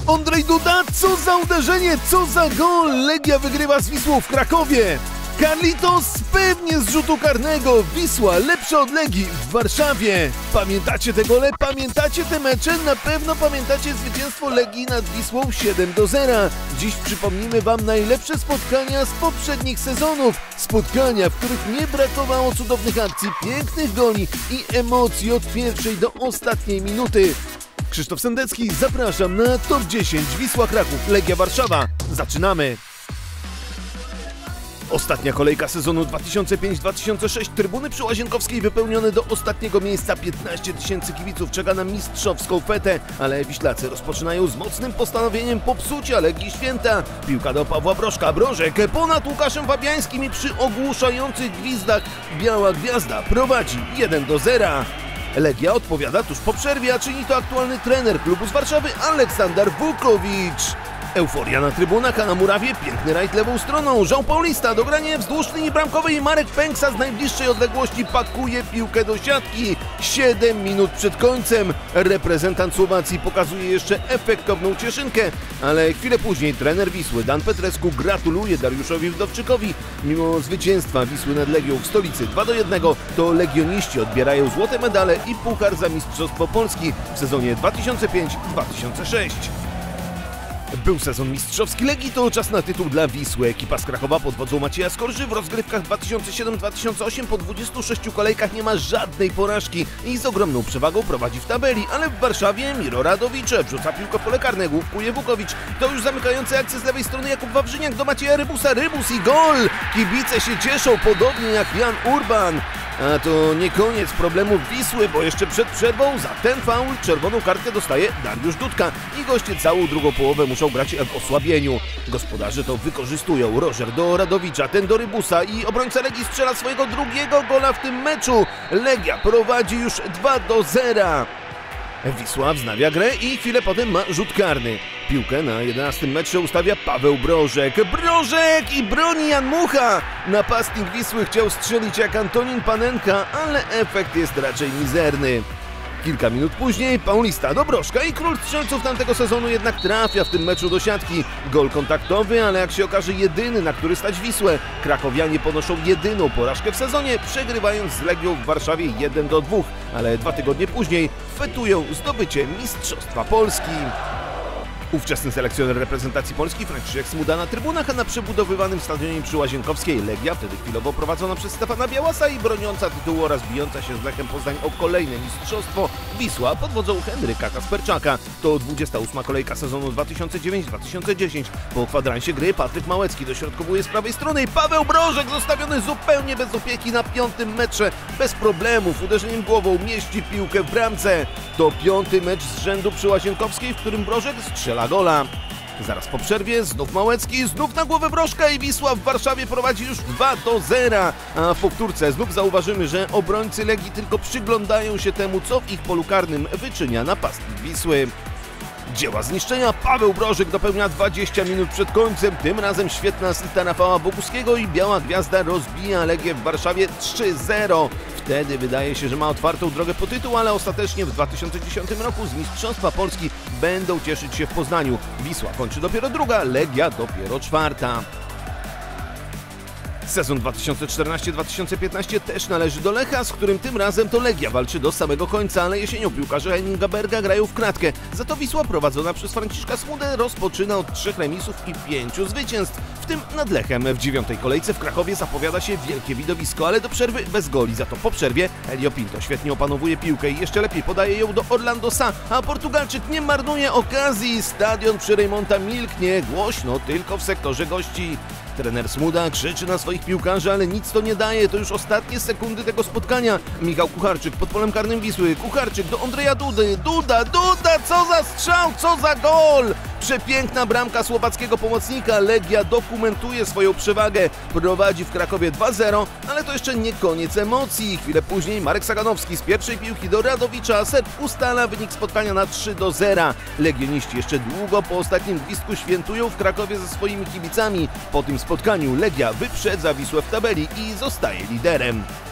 Ondrej Duda, co za uderzenie, co za gol! Legia wygrywa z Wisłą w Krakowie. Carlitos pewnie z rzutu karnego. Wisła lepsza od Legii w Warszawie. Pamiętacie te gole? Pamiętacie te mecze? Na pewno pamiętacie zwycięstwo Legii nad Wisłą 7-0. Dziś przypomnimy wam najlepsze spotkania z poprzednich sezonów. Spotkania, w których nie brakowało cudownych akcji, pięknych goli i emocji od pierwszej do ostatniej minuty. Krzysztof Sendecki, zapraszam na Top 10 Wisła Kraków, Legia Warszawa. Zaczynamy! Ostatnia kolejka sezonu 2005-2006. Trybuny przy Łazienkowskiej wypełnione do ostatniego miejsca. 15 000 kibiców czeka na mistrzowską fetę, ale Wiślacy rozpoczynają z mocnym postanowieniem popsucia Legii święta. Piłka do Pawła Brożka. Brożek ponad Łukaszem Fabiańskim i przy ogłuszających gwizdach Biała Gwiazda prowadzi 1-0. Legia odpowiada tuż po przerwie, a czyni to aktualny trener klubu z Warszawy Aleksander Wukowicz. Euforia na trybunach, a na murawie piękny rajd lewą stroną. Jean Paulista, dogranie wzdłuż linii bramkowej i Marek Pęksa z najbliższej odległości pakuje piłkę do siatki. 7 minut przed końcem reprezentant Słowacji pokazuje jeszcze efektowną cieszynkę, ale chwilę później trener Wisły Dan Petrescu gratuluje Dariuszowi Wdowczykowi. Mimo zwycięstwa Wisły nad Legią w stolicy 2-1, to legioniści odbierają złote medale i puchar za Mistrzostwo Polski w sezonie 2005-2006. Był sezon mistrzowski Legii, to czas na tytuł dla Wisły. Ekipa z Krakowa pod wodzą Macieja Skorży w rozgrywkach 2007-2008 po 26 kolejkach nie ma żadnej porażki i z ogromną przewagą prowadzi w tabeli, ale w Warszawie Miro Radowicz wrzuca piłkę w pole karne, główkuje Wukowicz. To już zamykający akcję z lewej strony Jakub Wawrzyniak do Macieja Rybusa. Rybus i gol! Kibice się cieszą, podobnie jak Jan Urban. A to nie koniec problemów Wisły, bo jeszcze przed przerwą za ten faul czerwoną kartkę dostaje Dariusz Dudka i goście całą drugą połowę muszą grać w osłabieniu. Gospodarze to wykorzystują. Rożer do Radowicza, ten do Rybusa i obrońca Legii strzela swojego drugiego gola w tym meczu. Legia prowadzi już 2-0. Wisła wznawia grę i chwilę potem ma rzut karny. Piłkę na 11 metrze ustawia Paweł Brożek. Brożek i broni Jan Mucha! Napastnik Wisły chciał strzelić jak Antonin Panenka, ale efekt jest raczej mizerny. Kilka minut później Paulista do Brożka i król strzelców tamtego sezonu jednak trafia w tym meczu do siatki. Gol kontaktowy, ale jak się okaże jedyny, na który stać Wisłę. Krakowianie ponoszą jedyną porażkę w sezonie, przegrywając z Legią w Warszawie 1-2, ale 2 tygodnie później fetują zdobycie Mistrzostwa Polski. Ówczesny selekcjoner reprezentacji Polski Franciszek Smuda na trybunach, a na przebudowywanym stadionie przy Łazienkowskiej Legia, wtedy chwilowo prowadzona przez Stefana Białasa i broniąca tytułu oraz bijąca się z Lechem Poznań o kolejne mistrzostwo, Wisła pod wodzą Henryka Kasperczaka. To 28. kolejka sezonu 2009-2010. Po kwadransie gry Patryk Małecki dośrodkowuje z prawej strony i Paweł Brożek zostawiony zupełnie bez opieki na 5. metrze. Bez problemów uderzeniem głową mieści piłkę w bramce. To 5. mecz z rzędu przy Łazienkowskiej, w którym Brożek strzela gola. Zaraz po przerwie znów Małecki, znów na głowę Brożka i Wisła w Warszawie prowadzi już 2-0. A w powtórce znów zauważymy, że obrońcy Legii tylko przyglądają się temu, co w ich polu karnym wyczynia napastnik Wisły. Dzieła zniszczenia Paweł Brożek dopełnia 20 minut przed końcem. Tym razem świetna asysta Rafała Boguskiego i Biała Gwiazda rozbija Legię w Warszawie 3-0. Wtedy wydaje się, że ma otwartą drogę po tytuł, ale ostatecznie w 2010 roku z Mistrzostwa Polski będą cieszyć się w Poznaniu. Wisła kończy dopiero druga, Legia dopiero czwarta. Sezon 2014-2015 też należy do Lecha, z którym tym razem to Legia walczy do samego końca, ale jesienią piłkarze Henninga Berga grają w kratkę. Za to Wisła prowadzona przez Franciszka Smudę rozpoczyna od 3 remisów i 5 zwycięstw, w tym nad Lechem. W 9. kolejce w Krakowie zapowiada się wielkie widowisko, ale do przerwy bez goli. Za to po przerwie Elio Pinto świetnie opanowuje piłkę i jeszcze lepiej podaje ją do Orlando Sa, a Portugalczyk nie marnuje okazji. Stadion przy Reymonta milknie, głośno tylko w sektorze gości. Trener Smuda krzyczy na swoich piłkarzy, ale nic to nie daje. To już ostatnie sekundy tego spotkania. Michał Kucharczyk pod polem karnym Wisły. Kucharczyk do Ondreja Dudy. Duda, co za strzał, co za gol! Przepiękna bramka słowackiego pomocnika. Legia dokumentuje swoją przewagę. Prowadzi w Krakowie 2-0, ale to jeszcze nie koniec emocji. Chwilę później Marek Saganowski z pierwszej piłki do Radowicza. Serb ustala wynik spotkania na 3-0. Legioniści jeszcze długo po ostatnim gwizdku świętują w Krakowie ze swoimi kibicami. Po tym spotkaniu Legia wyprzedza Wisłę w tabeli i zostaje liderem.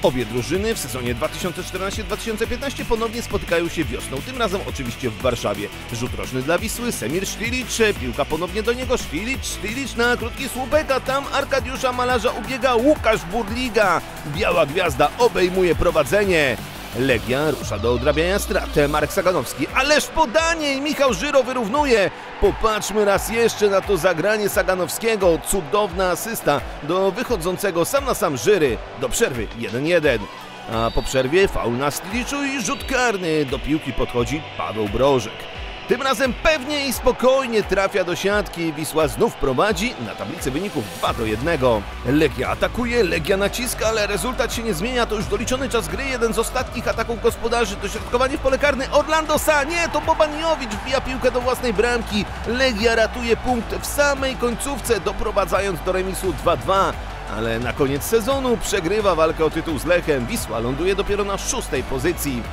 Obie drużyny w sezonie 2014-2015 ponownie spotykają się wiosną, tym razem oczywiście w Warszawie. Rzut rożny dla Wisły, Semir Sztilić, piłka ponownie do niego, Sztilić na krótki słupek, a tam Arkadiusza Malarza ubiega Łukasz Burliga. Biała Gwiazda obejmuje prowadzenie. Legia rusza do odrabiania strat. Marek Saganowski, ależ podanie i Michał Żyro wyrównuje. Popatrzmy raz jeszcze na to zagranie Saganowskiego. Cudowna asysta do wychodzącego sam na sam Żyry. Do przerwy 1-1. A po przerwie faul na Styliczu i rzut karny. Do piłki podchodzi Paweł Brożek. Tym razem pewnie i spokojnie trafia do siatki. Wisła znów prowadzi na tablicy wyników 2-1. Legia atakuje, Legia naciska, ale rezultat się nie zmienia. To już doliczony czas gry. Jeden z ostatnich ataków gospodarzy. Dośrodkowanie w pole karne. Orlando Sa. Nie, to Bobaniowicz wbija piłkę do własnej bramki. Legia ratuje punkt w samej końcówce, doprowadzając do remisu 2-2. Ale na koniec sezonu przegrywa walkę o tytuł z Lechem. Wisła ląduje dopiero na 6. pozycji.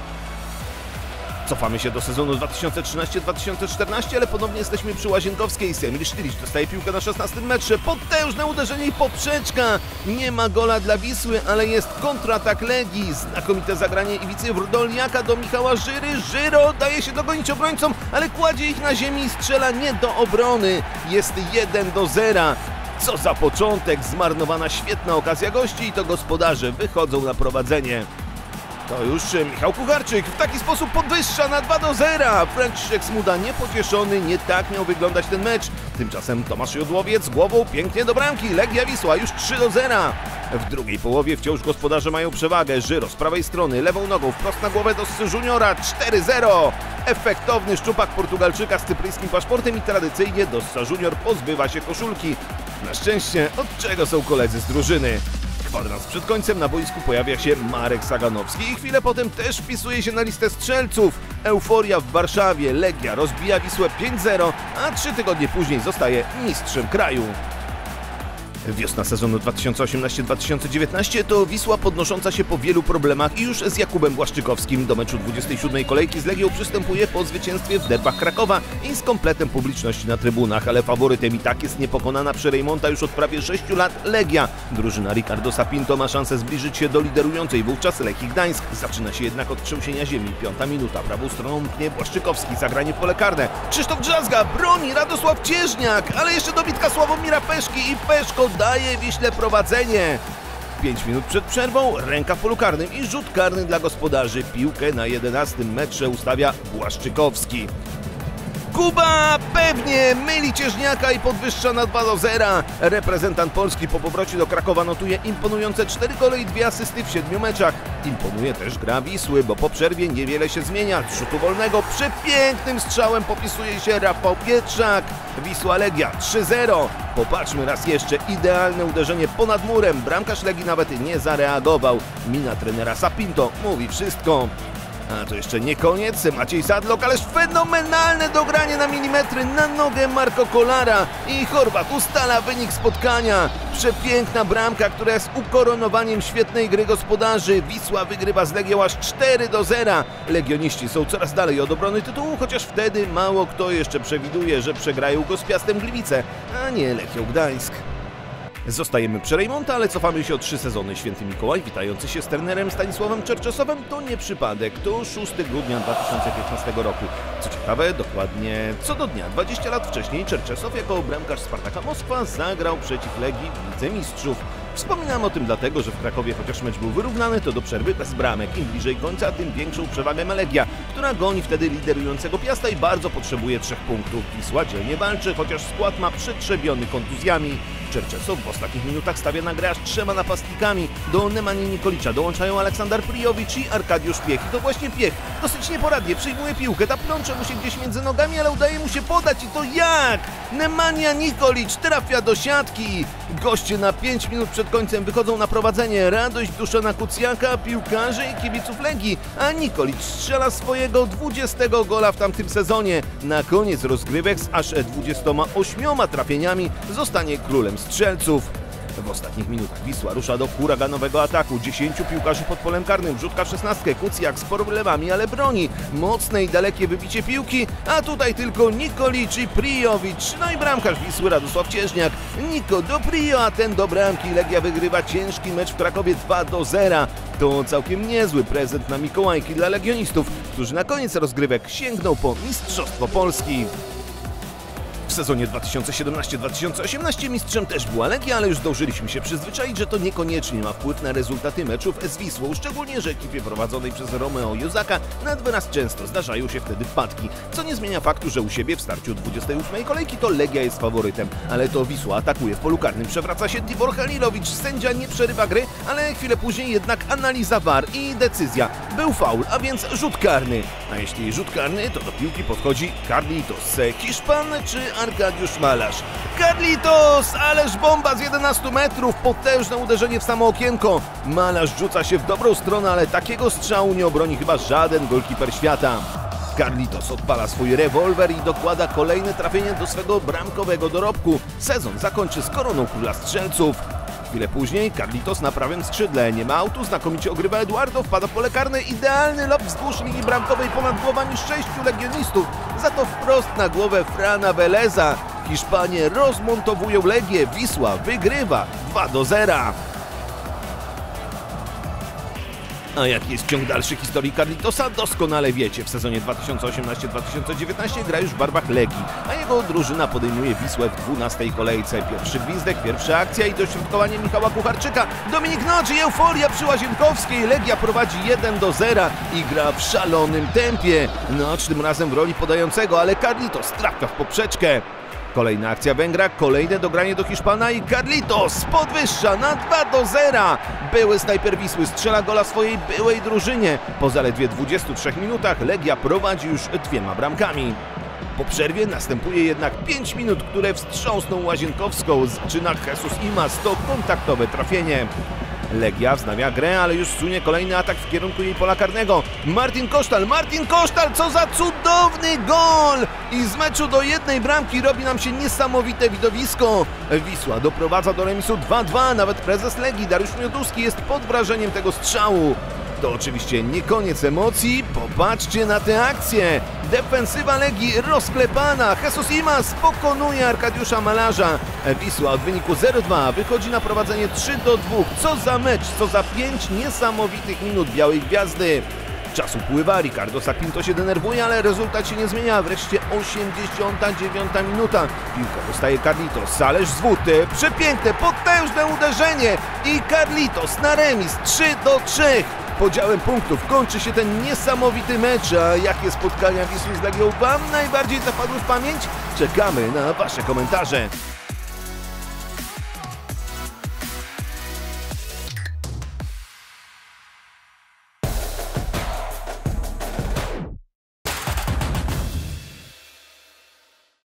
Cofamy się do sezonu 2013-2014, ale ponownie jesteśmy przy Łazienkowskiej. Semir Sztilić dostaje piłkę na 16 metrze. Potężne uderzenie i poprzeczka. Nie ma gola dla Wisły, ale jest kontratak Legii. Znakomite zagranie Iwicy Wrdolniaka do Michała Żyry. Żyro daje się dogonić obrońcom, ale kładzie ich na ziemi i strzela nie do obrony. Jest 1-0. Co za początek. Zmarnowana świetna okazja gości i to gospodarze wychodzą na prowadzenie. To już Michał Kucharczyk w taki sposób podwyższa na 2-0. Franciszek Smuda niepocieszony, nie tak miał wyglądać ten mecz. Tymczasem Tomasz Jodłowiec głową pięknie do bramki. Legia Wisła już 3-0. W drugiej połowie wciąż gospodarze mają przewagę. Żyro z prawej strony, lewą nogą wprost na głowę do Juniora. 4-0. Efektowny szczupak Portugalczyka z cypryjskim paszportem i tradycyjnie Dossa Junior pozbywa się koszulki. Na szczęście od czego są koledzy z drużyny. Kwadrans przed końcem na boisku pojawia się Marek Saganowski i chwilę potem też wpisuje się na listę strzelców. Euforia w Warszawie, Legia rozbija Wisłę 5-0, a 3 tygodnie później zostaje mistrzem kraju. Wiosna sezonu 2018-2019 to Wisła podnosząca się po wielu problemach i już z Jakubem Błaszczykowskim. Do meczu 27. kolejki z Legią przystępuje po zwycięstwie w derbach Krakowa i z kompletem publiczności na trybunach, ale faworytem i tak jest niepokonana przy Rejmonta już od prawie 6 lat Legia. Drużyna Ricardo Sapinto ma szansę zbliżyć się do liderującej wówczas Lechii Gdańsk. Zaczyna się jednak od trzęsienia ziemi. 5. minuta, prawą stroną mknie Błaszczykowski, zagranie w pole karne. Krzysztof Drzazga broni, Radosław Cieżniak, ale jeszcze dobitka Sławomira Peszki i Peszko daje Wiśle prowadzenie. 5 minut przed przerwą ręka w polu karnym i rzut karny dla gospodarzy. Piłkę na 11 metrze ustawia Błaszczykowski. Kuba pewnie myli Cieżniaka i podwyższa na 2-0. Reprezentant Polski po powrocie do Krakowa notuje imponujące 4 gole i 2 asysty w 7 meczach. Imponuje też gra Wisły, bo po przerwie niewiele się zmienia. Z rzutu wolnego przepięknym strzałem popisuje się Rafał Pietrzak. Wisła Legia 3-0. Popatrzmy raz jeszcze, idealne uderzenie ponad murem. Bramkarz Legii nawet nie zareagował. Mina trenera Sapinto mówi wszystko. A to jeszcze nie koniec, Maciej Sadlok, ależ fenomenalne dogranie na milimetry na nogę Marco Kolara i Chorwat ustala wynik spotkania. Przepiękna bramka, która jest ukoronowaniem świetnej gry gospodarzy. Wisła wygrywa z Legią aż 4-0. Legioniści są coraz dalej od obrony tytułu, chociaż wtedy mało kto jeszcze przewiduje, że przegrają go z Piastem Gliwice, a nie Lechią Gdańsk. Zostajemy przy Rejmonta, ale cofamy się o 3 sezony. Święty Mikołaj, witający się z trenerem Stanisławem Czerczesowem, to nie przypadek. To 6 grudnia 2015 roku. Co ciekawe, dokładnie co do dnia, 20 lat wcześniej, Czerczesow jako bramkarz Spartaka Moskwa zagrał przeciw Legii w Lidze Mistrzów. Wspominam o tym dlatego, że w Krakowie chociaż mecz był wyrównany, to do przerwy bez bramek. Im bliżej końca, tym większą przewagę ma Legia, która goni wtedy liderującego Piasta i bardzo potrzebuje 3 punktów. Wisła dzielnie walczy, chociaż skład ma przetrzebiony kontuzjami. Czerczesow w ostatnich minutach stawia na grę aż 3 napastnikami. Do Nemani Nikolicza dołączają Aleksander Prijowicz i Arkadiusz Piech. I to właśnie Piech dosyć nieporadnie przyjmuje piłkę, ta plącze mu się gdzieś między nogami, ale udaje mu się podać i to jak? Nemanja Nikolić trafia do siatki. Goście na 5 minut przed końcem wychodzą na prowadzenie. Radość Duszana Kucjaka, piłkarzy i kibiców Legii, a Nikolić strzela swojego 20 gola w tamtym sezonie. Na koniec rozgrywek z aż 28 trafieniami zostanie królem strzelców. W ostatnich minutach Wisła rusza do huraganowego ataku. 10 piłkarzy pod polem karnym, rzutka w 16, Kucjak z problemami, ale broni. Mocne i dalekie wybicie piłki, a tutaj tylko Nikolic i Prijowicz. No i bramkarz Wisły Radosław Cieżniak. Niko do Prio, a ten do bramki. Legia wygrywa ciężki mecz w Krakowie 2-0. To całkiem niezły prezent na Mikołajki dla legionistów, którzy na koniec rozgrywek sięgną po Mistrzostwo Polski. W sezonie 2017-2018 mistrzem też była Legia, ale już zdążyliśmy się przyzwyczaić, że to niekoniecznie ma wpływ na rezultaty meczów z Wisłą, szczególnie, że ekipie prowadzonej przez Romeo Józaka nad wyraz często zdarzają się wtedy wpadki, co nie zmienia faktu, że u siebie w starciu 28. kolejki to Legia jest faworytem, ale to Wisła atakuje w polu karnym, przewraca się Tibor Halilowicz, sędzia nie przerywa gry, ale chwilę później jednak analiza VAR i decyzja. Był faul, a więc rzut karny. A jeśli rzut karny, to do piłki podchodzi Carlitos, Hiszpan czy Arkadiusz Malarz. Carlitos, ależ bomba z 11 metrów, potężne uderzenie w samo okienko. Malarz rzuca się w dobrą stronę, ale takiego strzału nie obroni chyba żaden golkiper świata. Carlitos odpala swój rewolwer i dokłada kolejne trafienie do swego bramkowego dorobku. Sezon zakończy z koroną króla strzelców. Chwilę później Carlitos na prawym skrzydle, nie ma autu, znakomicie ogrywa Eduardo, wpada w pole karne, idealny lob wzdłuż linii bramkowej ponad głowami 6 legionistów, za to wprost na głowę Frana Veleza. Hiszpanie rozmontowują Legię, Wisła wygrywa 2-0. A jaki jest ciąg dalszy historii Carlitosa? Doskonale wiecie. W sezonie 2018-2019 gra już w barwach Legii, a jego drużyna podejmuje Wisłę w 12. kolejce. Pierwszy gwizdek, pierwsza akcja i dośrodkowanie Michała Kucharczyka. Dominik Noczy i euforia przy Łazienkowskiej. Legia prowadzi 1-0 i gra w szalonym tempie. Nocz tym razem w roli podającego, ale Carlitos trafia w poprzeczkę. Kolejna akcja Węgra, kolejne dogranie do Hiszpana i Carlitos podwyższa na 2-0. Były snajper Wisły strzela gola swojej byłej drużynie. Po zaledwie 23 minutach Legia prowadzi już 2 bramkami. Po przerwie następuje jednak 5 minut, które wstrząsną Łazienkowską. Zaczyna Jesus Imaz, to kontaktowe trafienie. Legia wznawia grę, ale już sunie kolejny atak w kierunku jej pola karnego. Martin Kosztal, co za cudowny gol! I z meczu do 1 bramki robi nam się niesamowite widowisko. Wisła doprowadza do remisu 2-2, nawet prezes Legii Dariusz Mioduski jest pod wrażeniem tego strzału. To oczywiście nie koniec emocji, popatrzcie na tę akcję. Defensywa Legii rozklepana, Jesus Imaz pokonuje Arkadiusza Malarza. Wisła od wyniku 0-2 wychodzi na prowadzenie 3-2. Co za mecz, co za 5 niesamowitych minut Białej Gwiazdy. Czas upływa, Ricardo Sapinto się denerwuje, ale rezultat się nie zmienia. Wreszcie 89 minuta. Piłka dostaje Carlitos, ależ zwód, przepiękne, potężne uderzenie i Carlitos na remis 3-3. Podziałem punktów kończy się ten niesamowity mecz, a jakie spotkania Wisły z Legią Wam najbardziej zapadły w pamięć? Czekamy na Wasze komentarze.